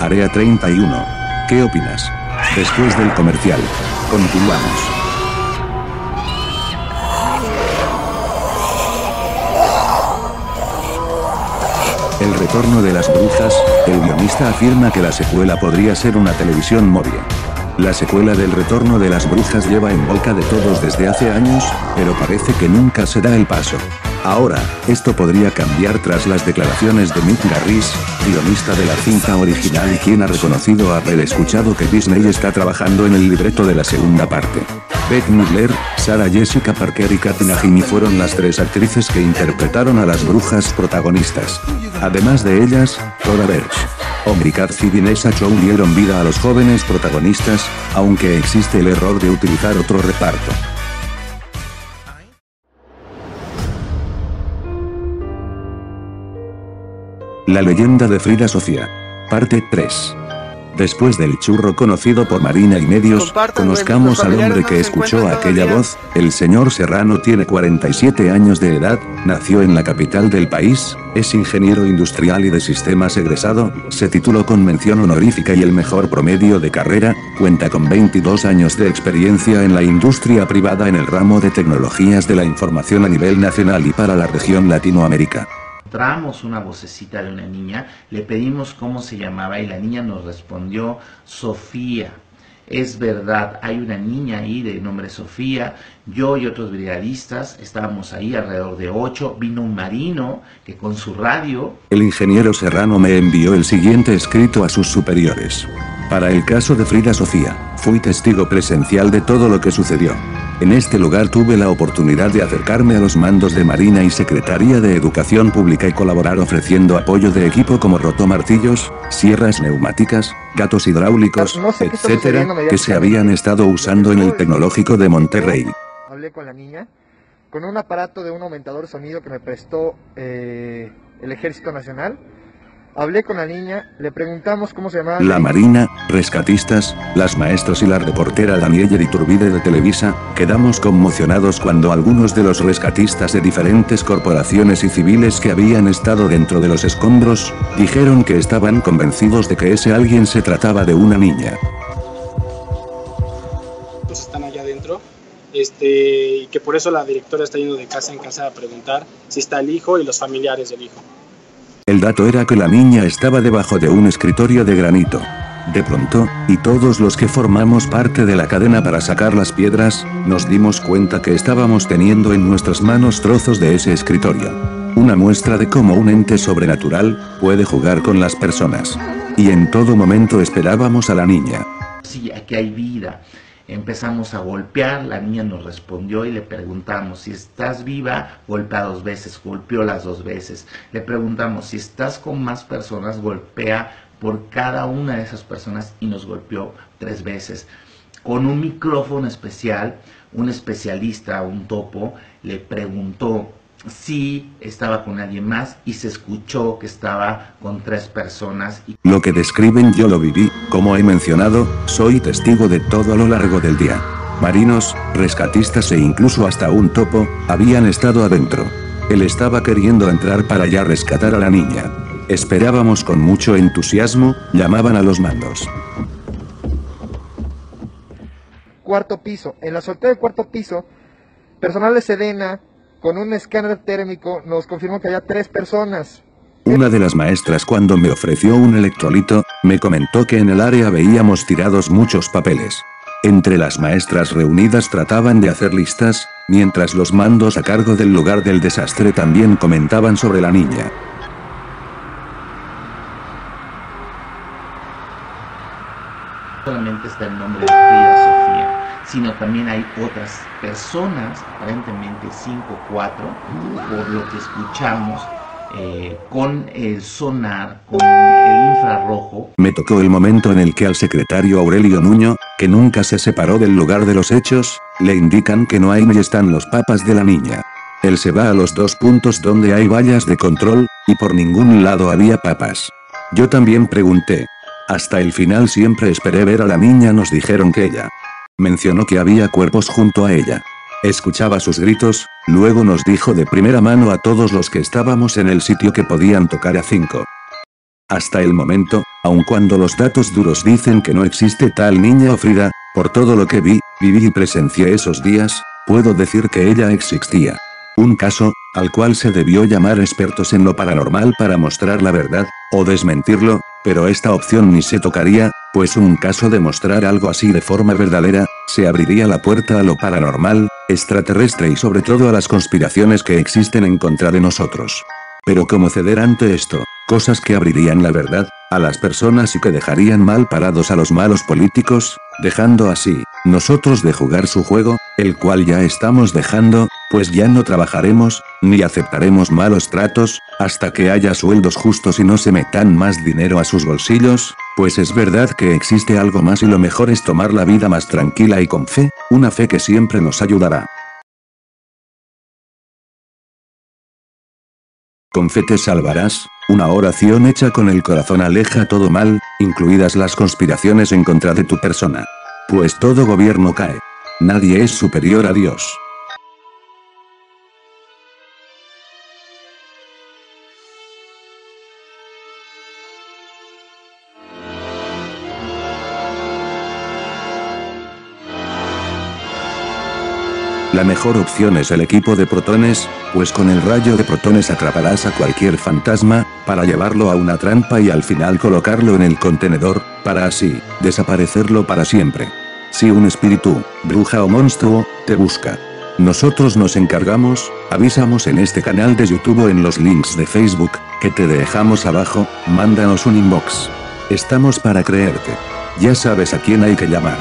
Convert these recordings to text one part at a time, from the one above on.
Área 31. ¿Qué opinas? Después del comercial. Continuamos. El retorno de las brujas, el guionista afirma que la secuela podría ser una televisión móvil. La secuela del retorno de las brujas lleva en boca de todos desde hace años, pero parece que nunca se da el paso. Ahora, esto podría cambiar tras las declaraciones de Mick Garris, guionista de la cinta original y quien ha reconocido haber escuchado que Disney está trabajando en el libreto de la segunda parte. Bette Midler, Sarah Jessica Parker y Kathy Najimy fueron las tres actrices que interpretaron a las brujas protagonistas. Además de ellas, Thora Birch, Omri Katz y Vanessa Chow dieron vida a los jóvenes protagonistas, aunque existe el error de utilizar otro reparto. La leyenda de Frida Sofía. Parte 3. Después del churro conocido por Marina y medios, conozcamos al hombre que escuchó aquella voz. El señor Serrano tiene 47 años de edad, nació en la capital del país, es ingeniero industrial y de sistemas egresado, se tituló con mención honorífica y el mejor promedio de carrera, cuenta con 22 años de experiencia en la industria privada en el ramo de tecnologías de la información a nivel nacional y para la región Latinoamérica. Encontramos una vocecita de una niña, le pedimos cómo se llamaba y la niña nos respondió Sofía. Es verdad, hay una niña ahí de nombre Sofía. Yo y otros brigadistas estábamos ahí alrededor de 8, vino un marino que con su radio... El ingeniero Serrano me envió el siguiente escrito a sus superiores. Para el caso de Frida Sofía, fui testigo presencial de todo lo que sucedió. En este lugar tuve la oportunidad de acercarme a los mandos de Marina y Secretaría de Educación Pública y colaborar ofreciendo apoyo de equipo como rotomartillos, sierras neumáticas, gatos hidráulicos, etcétera, que se habían estado usando en el Tecnológico de Monterrey. Hablé con la niña, con un aparato de un aumentador de sonido que me prestó el Ejército Nacional. Hablé con la niña, le preguntamos cómo se llamaba. La Marina, rescatistas, las maestras y la reportera Daniela Iturbide de Televisa, quedamos conmocionados cuando algunos de los rescatistas de diferentes corporaciones y civiles que habían estado dentro de los escombros, dijeron que estaban convencidos de que ese alguien se trataba de una niña. Están allá adentro, y que por eso la directora está yendo de casa en casa a preguntar si está el hijo y los familiares del hijo. El dato era que la niña estaba debajo de un escritorio de granito. De pronto, y todos los que formamos parte de la cadena para sacar las piedras, nos dimos cuenta que estábamos teniendo en nuestras manos trozos de ese escritorio. Una muestra de cómo un ente sobrenatural puede jugar con las personas. Y en todo momento esperábamos a la niña. Sí, aquí hay vida. Empezamos a golpear, la niña nos respondió y le preguntamos si estás viva, golpea 2 veces, golpeó las 2 veces. Le preguntamos si estás con más personas, golpea por cada una de esas personas y nos golpeó 3 veces. Con un micrófono especial, un especialista, un topo, le preguntó si estaba con alguien más y se escuchó que estaba con 3 personas. Lo que describen yo lo viví, como he mencionado, soy testigo de todo a lo largo del día. Marinos, rescatistas e incluso hasta un topo, habían estado adentro. Él estaba queriendo entrar para ya rescatar a la niña. Esperábamos con mucho entusiasmo, llamaban a los mandos. Cuarto piso, en la azotea del cuarto piso, personal de Sedena, con un escáner térmico, nos confirmó que había 3 personas. Una de las maestras cuando me ofreció un electrolito, me comentó que en el área veíamos tirados muchos papeles. Entre las maestras reunidas trataban de hacer listas, mientras los mandos a cargo del lugar del desastre también comentaban sobre la niña. Solamente está el nombre de Frida Sofía, sino también hay otras personas, aparentemente 5 o 4, por lo que escuchamos, con el sonar, con el infrarrojo. Me tocó el momento en el que al secretario Aurelio Nuño, que nunca se separó del lugar de los hechos, le indican que no hay ni están los papás de la niña. Él se va a los 2 puntos donde hay vallas de control, y por ningún lado había papas. Yo también pregunté. Hasta el final siempre esperé ver a la niña, nos dijeron que ella. Mencionó que había cuerpos junto a ella. Escuchaba sus gritos, luego nos dijo de primera mano a todos los que estábamos en el sitio que podían tocar a 5. Hasta el momento, aun cuando los datos duros dicen que no existe tal niña o Frida, por todo lo que viví y presencié esos días, puedo decir que ella existía. Un caso, al cual se debió llamar expertos en lo paranormal para mostrar la verdad, o desmentirlo, pero esta opción ni se tocaría, pues un caso de mostrar algo así de forma verdadera, se abriría la puerta a lo paranormal, extraterrestre y sobre todo a las conspiraciones que existen en contra de nosotros. Pero ¿cómo ceder ante esto? Cosas que abrirían la verdad a las personas y que dejarían mal parados a los malos políticos, dejando así, nosotros de jugar su juego, el cual ya estamos dejando, pues ya no trabajaremos, ni aceptaremos malos tratos, hasta que haya sueldos justos y no se metan más dinero a sus bolsillos, pues es verdad que existe algo más y lo mejor es tomar la vida más tranquila y con fe, una fe que siempre nos ayudará. Con fe te salvarás, una oración hecha con el corazón aleja todo mal, incluidas las conspiraciones en contra de tu persona. Pues todo gobierno cae. Nadie es superior a Dios. La mejor opción es el equipo de protones, pues con el rayo de protones atraparás a cualquier fantasma, para llevarlo a una trampa y al final colocarlo en el contenedor, para así, desaparecerlo para siempre. Si un espíritu, bruja o monstruo, te busca, nosotros nos encargamos, avisamos en este canal de YouTube o en los links de Facebook, que te dejamos abajo, mándanos un inbox. Estamos para creerte. Ya sabes a quién hay que llamar.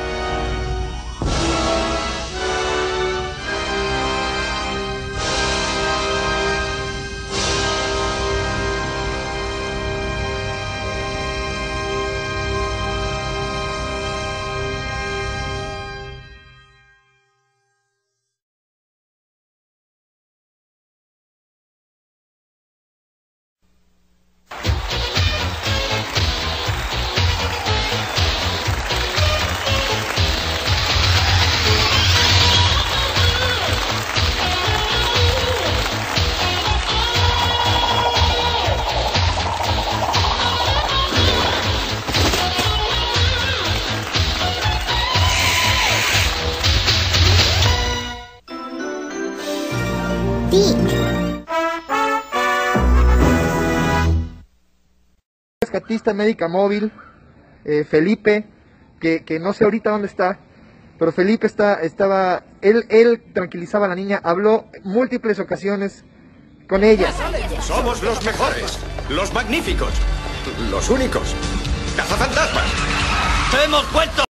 Rescatista médica móvil, Felipe, que no sé ahorita dónde está, pero Felipe estaba, él tranquilizaba a la niña, habló múltiples ocasiones con ella. Somos los mejores, los magníficos, los únicos, cazafantasmas. ¡Hemos vuelto!